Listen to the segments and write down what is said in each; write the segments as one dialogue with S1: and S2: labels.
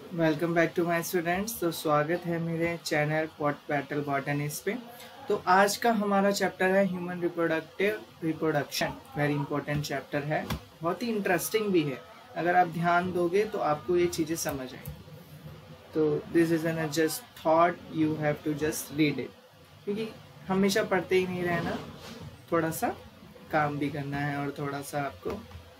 S1: Welcome back to my students. तो स्वागत है मेरे चैनल पॉट बैटल बॉटनिस्ट पे। तो आज का हमारा चैप्टर है human reproduction. Very important chapter है, बहुत ही इंटरेस्टिंग भी है। अगर आप ध्यान दोगे तो आपको ये चीज़ें समझ आएंगी। तो this is an just thought, you have to just read it, क्योंकि हमेशा पढ़ते ही नहीं रहना, थोड़ा सा काम भी करना है और थोड़ा सा आपको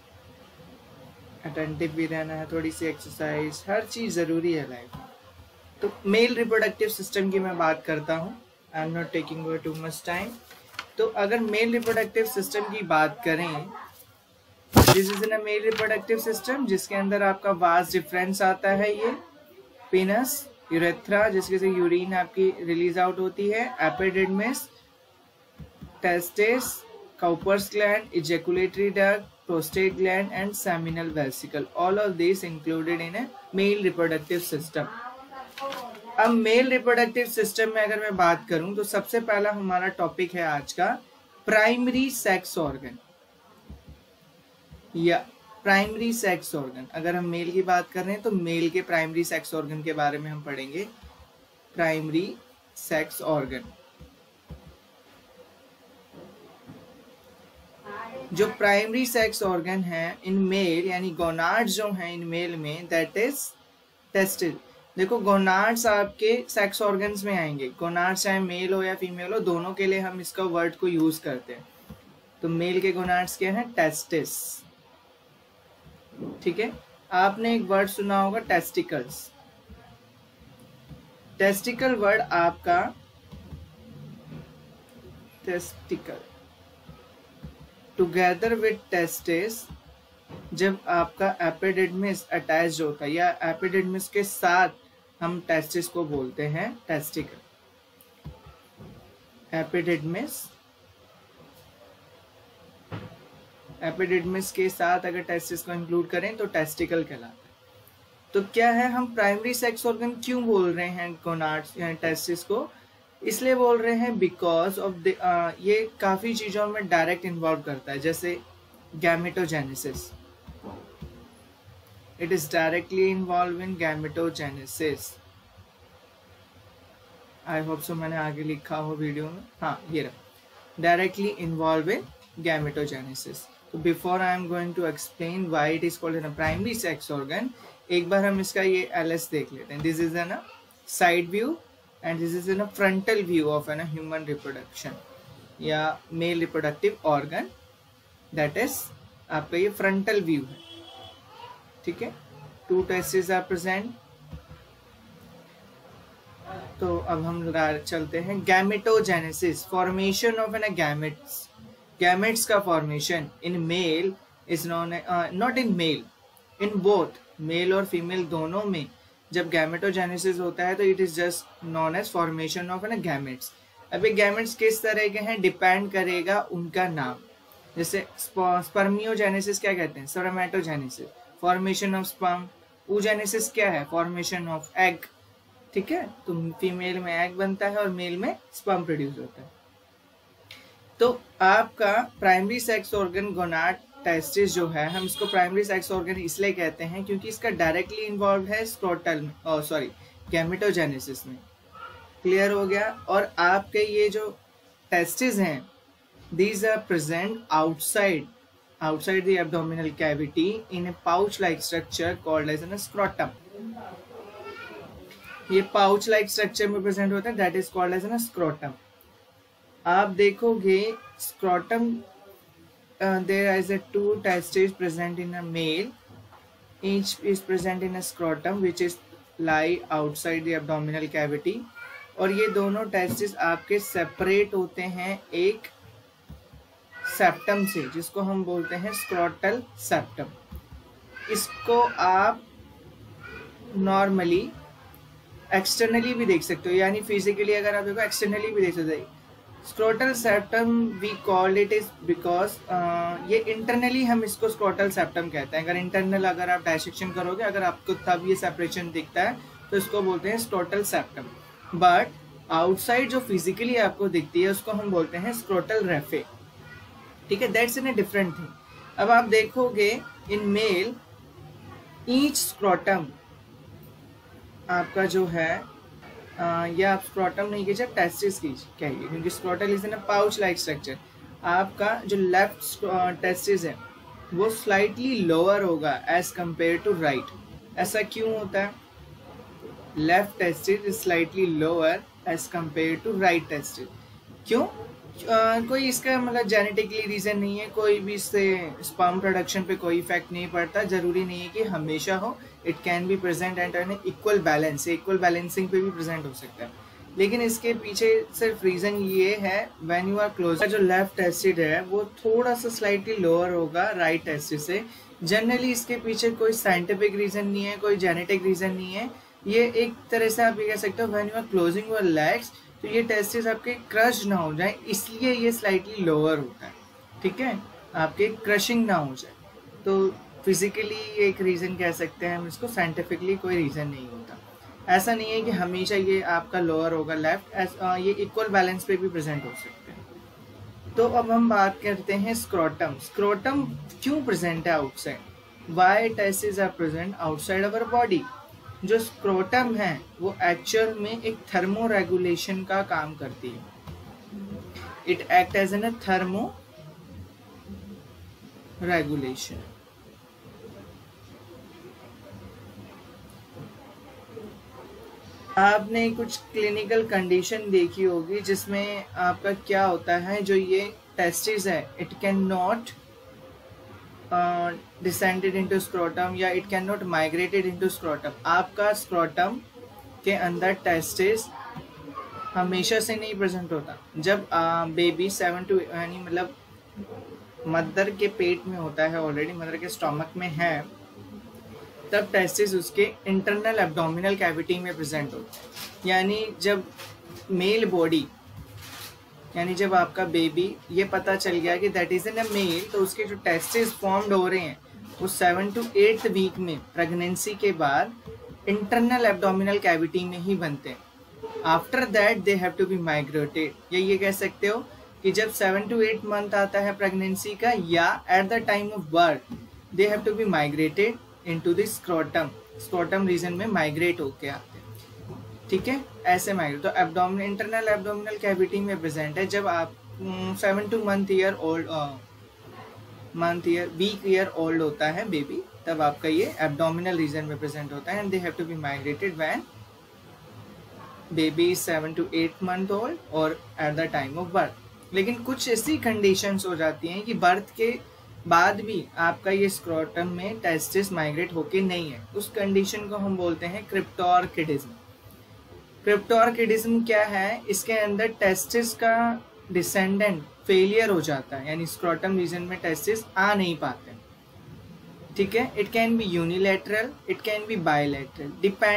S1: अटेंटिव भी रहना है, थोड़ी सी एक्सरसाइज, हर चीज़ ज़रूरी है लाइफ में। तो मेल रिप्रोडक्टिव सिस्टम की मैं बात करता हूँ। I am not taking over too much time. तो अगर मेल रिप्रोडक्टिव सिस्टम की बात करें, this is in a male reproductive system जिसके अंदर आपका वास्ट डिफरेंस आता है। ये पेनस, यूरेथ्रा जिसके से यूरिन आपकी रिलीज आउट होती है, epididymis, testis, Cowper's gland, ejaculatory duct, prostate gland and seminal vesicle, all of these included in a male reproductive system. अब मेल रिप्रोडक्टिव सिस्टम में अगर मैं बात करूं तो सबसे पहला हमारा टॉपिक है आज का प्राइमरी सेक्स ऑर्गन या प्राइमरी सेक्स ऑर्गन। अगर हम मेल की बात कर रहे हैं तो मेल के प्राइमरी सेक्स ऑर्गन के बारे में हम पढ़ेंगे। प्राइमरी सेक्स ऑर्गन, जो प्राइमरी सेक्स ऑर्गन है इन मेल, यानी गोनाड्स जो हैं इन मेल में, दैट इज टेस्टिस। देखो गोनाड्स आपके सेक्स ऑर्गन्स में आएंगे। गोनाड्स चाहे मेल हो या फीमेल हो, दोनों के लिए हम इसका वर्ड को यूज करते हैं। तो मेल के गोनाड्स क्या है? टेस्टिस। ठीक है, आपने एक वर्ड सुना होगा टेस्टिकल्स। टेस्टिकल वर्ड आपका टेस्टिकल टुगेदर विद टेस्टिस, जब आपका एपिडिडमिस अटैच होता है या एपिडिडमिस के साथ हम टेस्टिस को बोलते हैं टेस्टिकल। एपिडिडमिस के साथ अगर टेस्टिस को इंक्लूड करें तो टेस्टिकल कहलाता है। तो क्या है, हम प्राइमरी सेक्स ऑर्गन क्यों बोल रहे हैं गोनाड्स या टेस्टिस को? इसलिए बोल रहे हैं बिकॉज ऑफ ये काफ़ी चीज़ों में डायरेक्ट इन्वॉल्व करता है, जैसे gametogenesis. It is directly involve in gametogenesis. I hope so मैंने आगे लिखा हो वीडियो में। हाँ, ये रहा, डायरेक्टली इन्वॉल्व इन गैमेटोजेनेसिस। तो before I am going to explain why it is called an primary sex organ, एक बार हम इसका ये एलएस देख लेते हैं। This is an side view and this is in a frontal view of a human reproduction या male reproductive organ, that is आपका ये frontal view है। ठीक है, 2 testes are present। तो अब हम चलते हैं gametogenesis, formation of an gametes. Gametes का formation in male is known, not in male, in both male और फीमेल दोनों में जब गैमेटोजेनेसिस होता है तो it is just known as formation of an gametes. अब ये गैमेट्स किस तरह के हैं डिपेंड करेगा उनका नाम। जैसे स्पर्मियोजेनेसिस क्या कहते हैं? Spermatogenesis, formation of sperm. oogenesis क्या है? Formation of egg. ठीक है, तो फीमेल में एग बनता है और मेल में स्पर्म प्रोड्यूस होता है। तो आपका primary sex organ gonad testis जो है, हम इसको प्राइमरी सेक्स ऑर्गन इसलिए कहते हैं क्योंकि इसका डायरेक्टली इन्वॉल्व है स्क्रोटल में, सॉरी गैमेटोजेनेसिस में। क्लियर हो गया? और आपके ये जो टेस्टिस हैं, these are present outside the abdominal cavity in a pouch like structure called as an scrotum. ये पाउच लाइक स्ट्रक्चर में प्रेजेंट होता है, that is called as an scrotum. आप देखोगे scrotum, there is a 2 testes present in a male. Each is present in a scrotum which is lie outside the abdominal cavity. और ये दोनों testis आपके separate होते हैं एक सेप्टम से, जिसको हम बोलते हैं स्क्रोटल सेप्टम। इसको आप नॉर्मली एक्सटर्नली भी देख सकते हो, यानी फिजिकली अगर आप देखो एक्सटर्नली भी देख सकते हो। Scrotal septum we called it is because ये इंटरनली हम इसको स्क्रोटल सेप्टम कहते हैं। अगर इंटरनल अगर आप डायसेक्शन करोगे, अगर आपको तब ये सेपरेशन दिखता है तो इसको बोलते हैं स्क्रोटल सेप्टम। बट आउटसाइड जो फिजिकली आपको दिखती है उसको हम बोलते हैं स्क्रोटल रेफे। ठीक है, that's in a different thing. अब आप देखोगे इन मेल ईच स्क्रोटम आपका जो है या आप स्क्रोटम नहीं कीजिए, आप टेस्टिस कहिए, क्योंकि scrotal is in a pouch like structure. आपका जो लेफ्ट टेस्टिस है वो स्लाइटली लोअर होगा एज कंपेयर टू राइट। ऐसा क्यों होता है? Left testis is slightly lower as compare to right testis. क्यों? कोई इसका मतलब जेनेटिकली रीज़न नहीं है, कोई भी इससे स्पर्म प्रोडक्शन पे कोई इफेक्ट नहीं पड़ता। ज़रूरी नहीं है कि हमेशा हो, it can be present and an equal balance, equal balancing पे भी प्रेजेंट हो सकता है। लेकिन इसके पीछे सिर्फ रीज़न ये है, व्हेन यू आर क्लोज, जो लेफ्ट टेस्टिड है वो थोड़ा सा स्लाइटली लोअर होगा राइट टेस्टिड से। जनरली इसके पीछे कोई साइंटिफिक रीज़न नहीं है, कोई जेनेटिक रीज़न नहीं है। ये एक तरह से आप ये कह सकते हो, when you are closing your legs, तो ये टेस्टिस आपके क्रश ना हो जाए, इसलिए ये स्लाइटली लोअर होता है। ठीक है, आपके क्रशिंग ना हो जाए। तो फिजिकली एक रीज़न कह सकते हैं हम इसको, साइंटिफिकली कोई रीज़न नहीं होता। ऐसा नहीं है कि हमेशा ये आपका लोअर होगा लेफ्ट, ये इक्वल बैलेंस पे भी प्रेजेंट हो सकते हैं। तो अब हम बात करते हैं स्क्रोटम। स्क्रोटम क्यों प्रेजेंट है outside? Why testis are present outside our body? जो स्क्रोटम है वो एक्चुअल में एक थर्मो रेगुलेशन का काम करती है। It act as an thermoregulation. आपने कुछ क्लिनिकल कंडीशन देखी होगी जिसमें आपका क्या होता है, जो ये टेस्टिस है it can not descended into scrotum या it can not migrated into scrotum. आपका स्क्रोटम के अंदर टेस्टिस हमेशा से नहीं प्रेजेंट होता। जब बेबी 7 to यानी मतलब मदर के पेट में होता है, ऑलरेडी मदर के स्टोमक में है, तब टेस्टिस उसके इंटरनल एब्डोमिनल कैविटी में प्रेजेंट होता है। यानी जब मेल बॉडी, यानी जब आपका बेबी ये पता चल गया कि that is in a male, तो उसके जो टेस्टिस फॉर्म्ड हो रहे हैं वो 7 to 8 वीक में प्रेगनेंसी के बाद इंटरनल एब्डोमिनल कैविटी में ही बनते हैं। After that they have to be migrated. ये कह सकते हो कि जब 7 to 8 मंथ आता है प्रेगनेंसी का, या at the time of birth, they have to be migrated into the scrotum. Scrotum region में माइग्रेट होके आते हैं। ठीक है, ऐसे माइग्रेट। तो एब्डोमिनल, इंटरनल एब्डोमिनल कैविटी में प्रेजेंट है। जब आप 7 to वीक ईयर ओल्ड होता है बेबी, तब आपका ये एब्डोमिनल रीजन में प्रेजेंट होता है and they have to be migrated when baby 7 to 8 month old और at the time of birth. लेकिन कुछ ऐसी कंडीशंस हो जाती हैं कि बर्थ के बाद भी आपका ये स्क्रोटम में टेस्टिस माइग्रेट होके नहीं है। उस कंडीशन को हम बोलते हैं क्रिप्टोर्किडिज्म। क्रिप्टोर्किडिज्म क्या है? इसके अंदर टेस्टिस का डिसेंडेंट फेलियर हो जाता है, यानी स्क्रोटम रीजन में टेस्टिस आ नहीं पाते। ठीक है, it can be unilateral, it can be bilateral,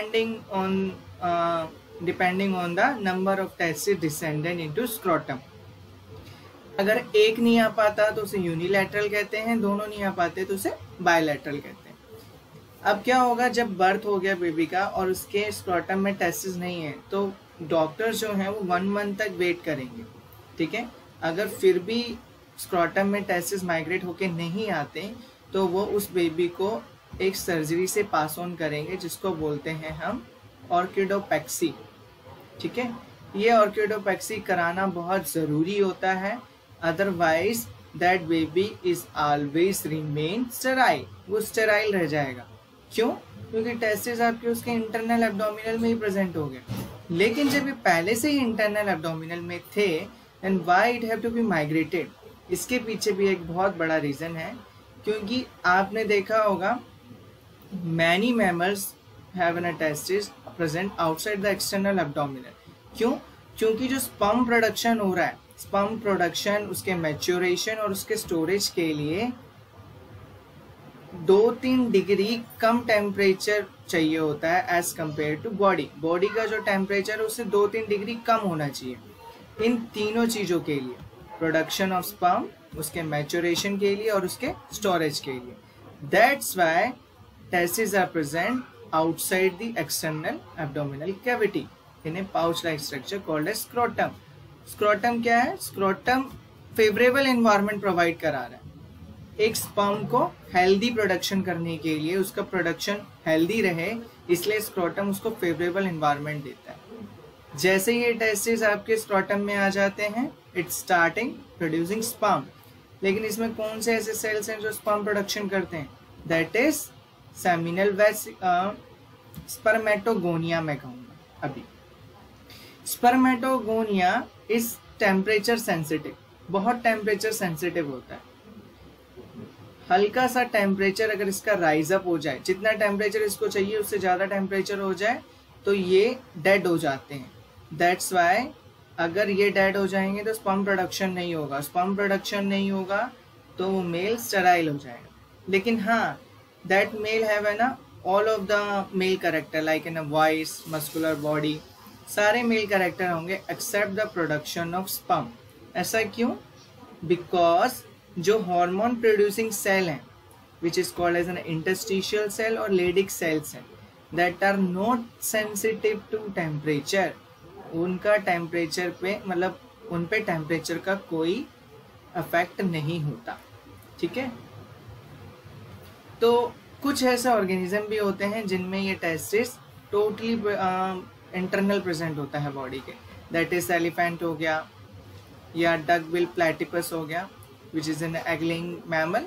S1: depending on the number of testis descendent into scrotum. अगर एक नहीं आ पाता तो उसे यूनिलैटरल कहते हैं, दोनों नहीं आ पाते तो उसे बायलैटरल कहते हैं। अब क्या होगा, जब बर्थ हो गया बेबी का और उसके स्क्रोटम में टेस्टिस नहीं है, तो डॉक्टर जो हैं वो 1 month तक वेट करेंगे। ठीक है, अगर फिर भी स्क्रोटम में टेस्टिस माइग्रेट होके नहीं आते तो वो उस बेबी को एक सर्जरी से पास ऑन करेंगे, जिसको बोलते हैं हम ऑर्किडोपेक्सी। ठीक है, ये ऑर्किडोपेक्सी कराना बहुत ज़रूरी होता है, otherwise that baby is always remain sterile. वो स्टेराइल रह जाएगा। क्यों? क्योंकि टेस्टिस आपके उसके इंटरनल एब्डोमिनल में ही प्रेजेंट हो गए। लेकिन जब ये पहले से ही इंटरनल एब्डोमिनल में थे, then why it have to be migrated? इसके पीछे भी एक बहुत बड़ा रीज़न है, क्योंकि आपने देखा होगा many mammals have an testis present outside the external abdominal. क्यों? क्योंकि जो स्पर्म प्रोडक्शन हो रहा है, स्पर्म प्रोडक्शन, उसके मैच्योरेशन और उसके स्टोरेज के लिए 2-3 डिग्री कम टेम्परेचर चाहिए होता है as compare to body. Body का जो टेम्परेचर है उससे 2-3 डिग्री कम होना चाहिए इन तीनों चीज़ों के लिए, प्रोडक्शन ऑफ स्पर्म, उसके मैच्योरेशन के लिए और उसके स्टोरेज के लिए। That's why testis are present outside the external abdominal cavity in a pouch-like structure called as scrotum। Scrotum क्या है? स्क्रोटम फेवरेबल एनवायरनमेंट प्रोवाइड करा रहा है। एक स्पर्म को हेल्दी प्रोडक्शन करने के लिए, उसका प्रोडक्शन हेल्दी रहे, इसलिए स्क्रोटम उसको फेवरेबल एनवायरनमेंट देता है। जैसे ये टेस्टिस आपके स्क्रोटम में आ जाते हैं, इट्स स्टार्टिंग प्रोड्यूसिंग स्पर्म। लेकिन इसमें कौन से ऐसे सेल्स हैं जो स्पर्म प्रोडक्शन करते हैं? दैट इज सेमिनल स्पर्मेटोगोनिया में कहूँगा अभी। स्पर्मेटोगोनिया इज टेम्परेचर सेंसिटिव, बहुत टेम्परेचर सेंसिटिव होता है। हल्का सा टेम्परेचर अगर इसका राइज अप हो जाए, जितना टेम्परेचर इसको चाहिए उससे ज़्यादा टेम्परेचर हो जाए तो ये डेड हो जाते हैं। दैट्स वाई अगर ये डेड हो जाएंगे तो स्पर्म प्रोडक्शन नहीं होगा, स्पर्म प्रोडक्शन नहीं होगा तो वो मेल स्टेराइल हो जाएगा। लेकिन हाँ, that male have an all of the male character like in a voice, muscular body, सारे मेल कैरेक्टर होंगे except the production of sperm. ऐसा क्यों? बिकॉज जो हार्मोन प्रोड्यूसिंग सेल हैं which is called as an interstitial cell और Leydig cells हैं, that are not sensitive to temperature, उनका temperature पे मतलब उन पे टेम्परेचर का कोई अफेक्ट नहीं होता। ठीक है, तो कुछ ऐसे ऑर्गेनिज्म भी होते हैं जिनमें ये टेस्टिस टोटली इंटरनल प्रेजेंट होता है बॉडी के, दैट इज एलिफेंट हो गया या डक बिल प्लेटिपस हो गया which is an egg laying mammal.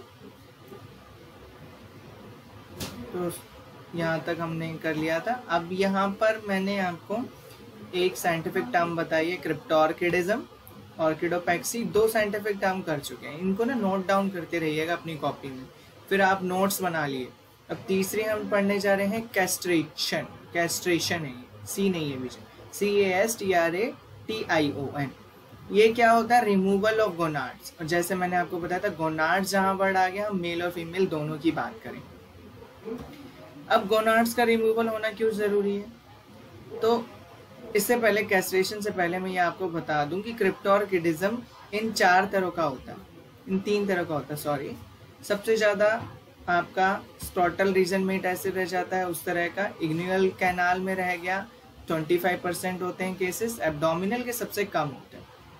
S1: तो यहाँ तक हमने कर लिया था। अब यहाँ पर मैंने आपको एक साइंटिफिक टर्म बताई है, क्रिप्टोर्किडिज्म, ऑर्किडोपेक्सी, दो साइंटिफिक टर्म कर चुके हैं। इनको ना नोट डाउन करते रहिएगा अपनी कॉपी में, फिर आप नोट्स बना लिए। अब तीसरी हम पढ़ने जा रहे हैं कैस्ट्रेशन। कैस्ट्रेशन है ये, सी नहीं है बीच, CASTRATION। ये क्या होता है? Removal of gonads. और जैसे मैंने आपको बताया था, गोनाड्स जहाँ वर्ड आ गया, हम मेल और फीमेल दोनों की बात करें। अब गोनाड्स का रिमूवल होना क्यों जरूरी है? तो इससे पहले, कैस्ट्रेशन से पहले मैं ये आपको बता दूं कि क्रिप्टोर्किडिज्म इन 4 तरह का होता है, इन 3 तरह का होता है, सॉरी। सबसे ज़्यादा आपका स्क्रोटल रीजन में टेस्ट रह जाता है, उस तरह का इग्न्यूअल कैनाल में रह गया, 25% होते हैं केसेस, एब्डोमिनल के सबसे कम होते हैं।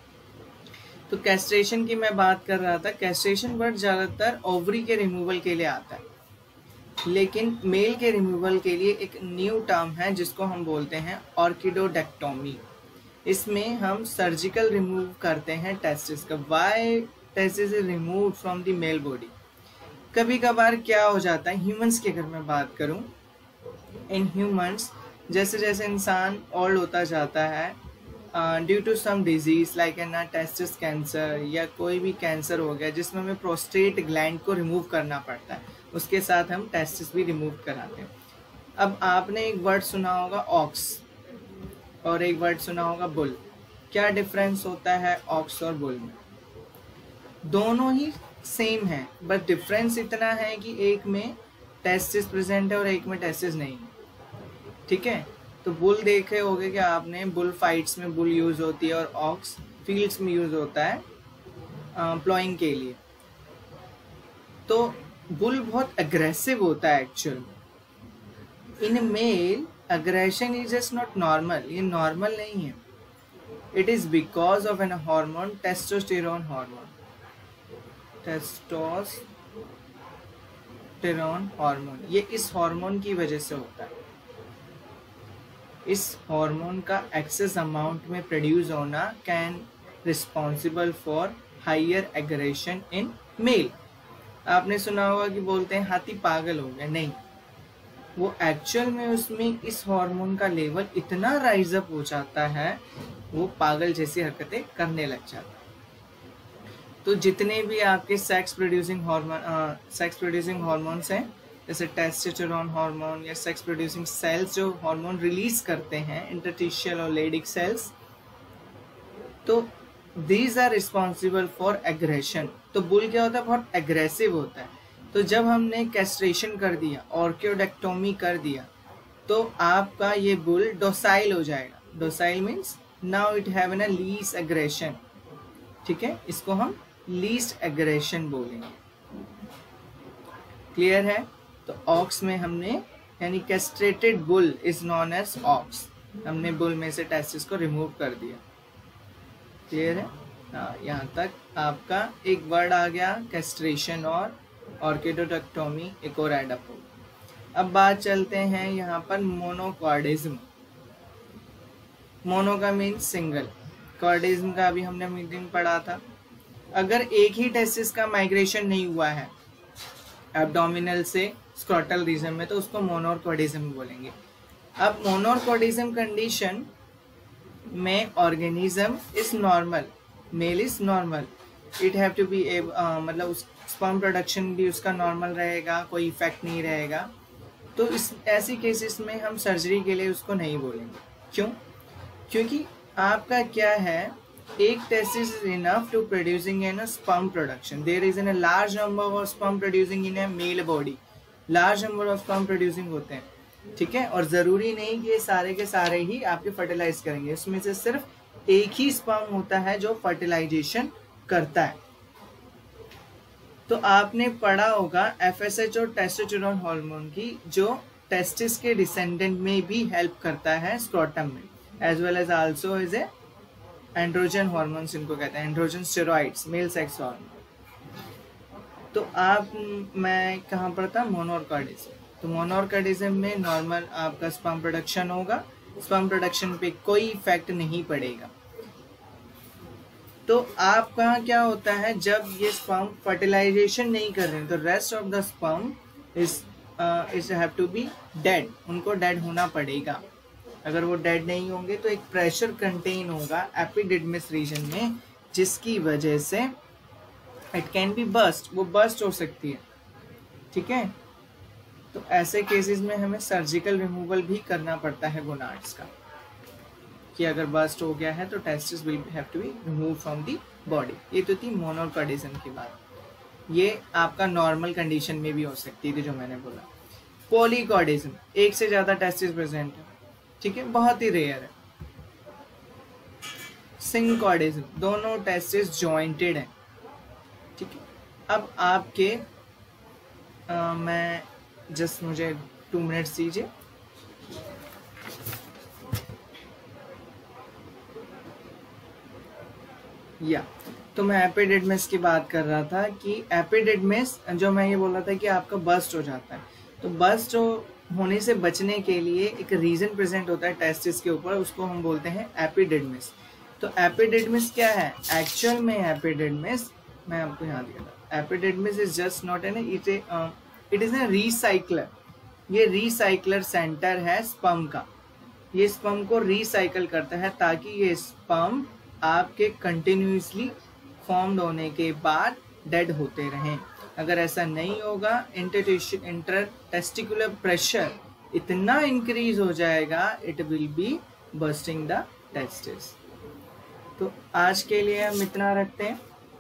S1: तो कैस्ट्रेशन की मैं बात कर रहा था। कैस्ट्रेशन वर्ड ज़्यादातर ओवरी के रिमूवल के लिए आता है, लेकिन मेल के रिमूवल के लिए एक न्यू टर्म है जिसको हम बोलते हैं ऑर्किडोडेक्टोमी। इसमें हम सर्जिकल रिमूव करते हैं टेस्टिस का। Why testis is remove from the male body? कभी कभार क्या हो जाता है, ह्यूमंस की अगर मैं बात करूं, इन ह्यूमंस जैसे जैसे इंसान ओल्ड होता जाता है, due to some disease like an testis cancer या कोई भी कैंसर हो गया जिसमें हमें प्रोस्टेट ग्लैंड को रिमूव करना पड़ता है, उसके साथ हम टेस्टिस भी रिमूव कराते हैं। अब आपने एक वर्ड सुना होगा ऑक्स और एक वर्ड सुना होगा बुल। क्या डिफरेंस होता है ऑक्स और बुल में? दोनों ही सेम है, बट डिफरेंस इतना है कि एक में टेस्टिस प्रेजेंट है और एक में टेस्टिस नहीं है। ठीक है, तो बुल देखे होगे कि आपने, बुल फाइट्स में बुल यूज होती है और ऑक्स फील्ड्स में यूज होता है प्लॉइंग के लिए। तो बुल बहुत अग्रेसिव होता है actual. In male aggression is just not normal, ये नॉर्मल नहीं है। It is because of an hormone, testosterone hormone. Testosterone hormone, ये इस हार्मोन की वजह से होता है। इस हार्मोन का एक्सेस अमाउंट में प्रोड्यूस होना can responsible for higher aggression in male. आपने सुना होगा कि बोलते हैं हाथी पागल हो गया, नहीं, वो एक्चुअल में उसमें इस हार्मोन का लेवल इतना राइज अप हो जाता है, वो पागल जैसी हरकतें करने लग जाता है। तो जितने भी आपके सेक्स प्रोड्यूसिंग हार्मोन्स हैं, जैसे टेस्टोस्टेरोन हार्मोन या सेक्स प्रोड्यूसिंग सेल्स जो हार्मोन रिलीज करते हैं, इंटरस्टिशियल और लेडिक सेल्स, तो these are responsible for aggression. तो बुल क्या होता है? बहुत एग्रेसिव होता है। तो जब हमने कैस्ट्रेशन कर दिया, ऑर्किडोडेक्टोमी कर दिया, तो आपका ये बुल डोसाइल हो जाएगा। Docile means now it have an least aggression. ठीक है, इसको हम लीस्ट एग्रेशन बोलेंगे। क्लियर है? तो ऑक्स में हमने, यानी castrated bull is known as ox, हमने बुल में से टेस्टिस को रिमूव कर दिया। क्लियर है? यहाँ तक आपका एक वर्ड आ गया कैस्ट्रेशन और ऑर्किडोटोक्टोमी, एक और एडअप हो। अब बात चलते हैं यहाँ पर मोनोकॉर्डिज्म। मोनो का मीन सिंगल, कॉर्डिज्म का भी हमने मीनिंग पढ़ा था। अगर एक ही टेस्टिस का माइग्रेशन नहीं हुआ है एब्डोमिनल से स्क्रॉटल रीजन में, तो उसको मोनोकॉर्डिज्म बोलेंगे। अब मोनोकॉर्डिज्म कंडीशन में organism is normal, male is normal, it have to be मतलब उस स्पर्म प्रोडक्शन भी उसका नॉर्मल रहेगा, कोई इफेक्ट नहीं रहेगा। तो इस ऐसी केसेस में हम सर्जरी के लिए उसको नहीं बोलेंगे। क्यों? क्योंकि आपका क्या है, एक testis is enough to producing in a sperm production, there is an a large number of sperm producing in a male body, large number of sperm producing होते हैं, ठीक है। और जरूरी नहीं कि ये सारे के सारे ही आपके फर्टिलाइज करेंगे, इसमें से सिर्फ एक ही स्पर्म होता है जो फर्टिलाइजेशन करता है। तो आपने पढ़ा होगा एफएसएच और टेस्टोस्टेरोन हार्मोन की, जो टेस्टिस के डिसेंडेंट में भी हेल्प करता है स्क्रोटम में, as well as also is a androgen hormones, इनको कहते हैं androgen steroids, male sex hormone. तो आप मैं कहाँ पर था, मोनोकॉर्डिज्म। तो मोनोकॉर्डिज्म में नॉर्मल आपका स्पर्म प्रोडक्शन होगा, स्पर्म प्रोडक्शन पे कोई इफेक्ट नहीं पड़ेगा। तो आपका क्या होता है, जब ये स्पर्म फर्टिलाइजेशन नहीं कर रहे हैं तो rest of the sperm is have to be dead, उनको डेड होना पड़ेगा। अगर वो डेड नहीं होंगे तो एक प्रेशर कंटेन होगा एपिडिडमिस रीजन में, जिसकी वजह से इट कैन बी बर्स्ट, वो बर्स्ट हो सकती है, ठीक है। तो ऐसे केसेस में हमें सर्जिकल रिमूवल भी करना पड़ता है गोनाड्स का, कि अगर बर्स्ट हो गया है तो testis will have to be remove from the body. ये तो थी मोनोकॉर्डिज्म की बात। ये आपका नॉर्मल कंडीशन में भी हो सकती थी जो मैंने बोला। पॉलीकॉर्डिज्म, एक से ज्यादा टेस्टिस प्रेजेंट है, ठीक है, बहुत ही रेयर है। सिंकॉर्डिज्म, दोनों टेस्टिस जॉइंटेड हैं, ठीक है। अब आपके मैं जस्ट मुझे 2 मिनट्स दीजिए। या तो मैं एपिडिडमिस की बात कर रहा था कि एपिडिडमिस, जो मैं ये बोल रहा था कि आपका बर्स्ट हो जाता है, तो बर्स्ट होने से बचने के लिए एक रीजन प्रेजेंट होता है टेस्टिस के ऊपर, उसको हम बोलते हैं एपिडिडमिस। तो एपिडिडमिस क्या है एक्चुअल में? एपिडिडमिस मैं आपको यहाँ दिया था, epididymis is just not an it is a recycler. ये रिसाइकलर सेंटर है स्पर्म का, ये स्पर्म को रिसाइकल करता है ताकि ये स्पर्म आपके कंटिन्यूसली फॉर्म्ड होने के बाद डेड होते रहें। अगर ऐसा नहीं होगा, इंटरटेस्टिकुलर प्रेशर इतना इंक्रीज हो जाएगा, it will be bursting the testis. तो आज के लिए हम इतना रखते हैं,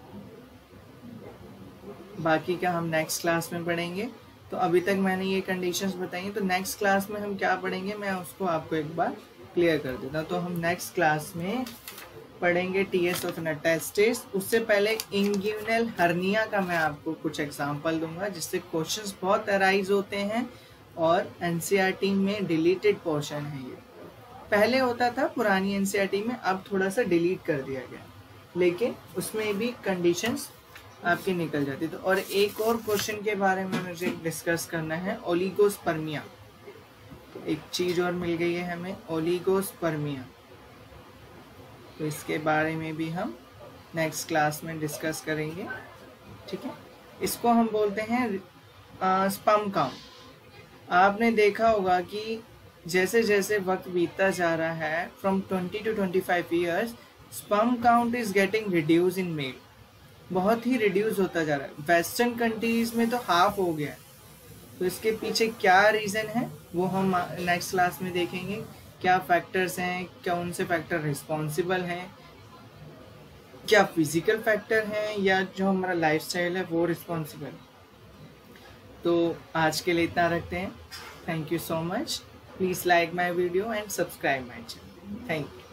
S1: बाकी का हम नेक्स्ट क्लास में पढ़ेंगे। तो अभी तक मैंने ये कंडीशंस बताई, तो नेक्स्ट क्लास में हम क्या पढ़ेंगे मैं उसको आपको एक बार क्लियर कर देता हूँ। तो हम नेक्स्ट क्लास में पढ़ेंगे टीएस ऑफ टेस्टिस। उससे पहले इंग्यूनल हर्निया का मैं आपको कुछ एग्जांपल दूंगा, जिससे क्वेश्चंस बहुत अराइज होते हैं और एनसीईआरटी में डिलीटेड पोर्शन है। ये पहले होता था पुरानी एनसीईआरटी में, अब थोड़ा सा डिलीट कर दिया गया, लेकिन उसमें भी कंडीशंस आपकी निकल जाती। तो और एक और क्वेश्चन के बारे में मुझे डिस्कस करना है, ओलिगोस्पर्मिया। एक चीज और मिल गई है हमें, ओलिगोस्पर्मिया। तो इसके बारे में भी हम नेक्स्ट क्लास में डिस्कस करेंगे, ठीक है। इसको हम बोलते हैं स्पर्म काउंट। आपने देखा होगा कि जैसे जैसे वक्त बीतता जा रहा है, from 20 to 25 years, sperm count is getting reduce in male, बहुत ही रिड्यूस होता जा रहा है। वेस्टर्न कंट्रीज में तो हाफ हो गया है। तो इसके पीछे क्या रीज़न है वो हम नेक्स्ट क्लास में देखेंगे। क्या फैक्टर्स हैं, क्या उनसे फैक्टर रिस्पॉन्सिबल हैं, क्या फिजिकल फैक्टर हैं, या जो हमारा लाइफस्टाइल है वो रिस्पॉन्सिबल। तो आज के लिए इतना रखते हैं। Thank you so much. Please like my video and subscribe my channel. Thank you.